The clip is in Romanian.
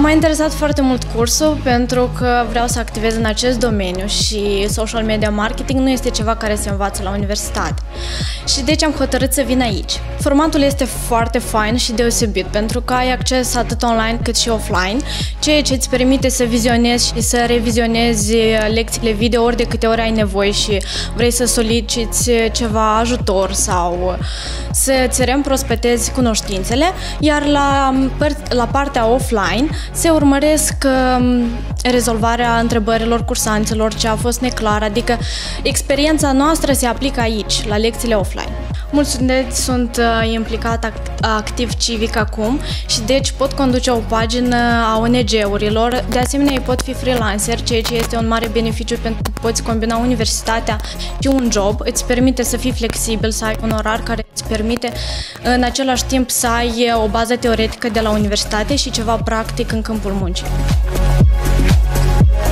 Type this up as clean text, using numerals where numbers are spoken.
M-a interesat foarte mult cursul pentru că vreau să activez în acest domeniu și social media marketing nu este ceva care se învață la universitate. Și deci am hotărât să vin aici. Formatul este foarte fain și deosebit pentru că ai acces atât online cât și offline, ceea ce îți permite să vizionezi și să revizionezi lecțiile video ori de câte ori ai nevoie și vrei să soliciți ceva ajutor sau să-ți reîmprospetezi cunoștințele, iar la partea offline se urmăresc rezolvarea întrebărilor cursanților ce a fost neclar, adică experiența noastră se aplică aici, la lecțiile offline. Mulți studenți sunt implicat activ civic acum și deci pot conduce o pagină a ONG-urilor, de asemenea ei pot fi freelancer, ceea ce este un mare beneficiu pentru că poți combina universitatea și un job, îți permite să fii flexibil, să ai un orar care îți permite în același timp să ai o bază teoretică de la universitate și ceva practic în câmpul muncii.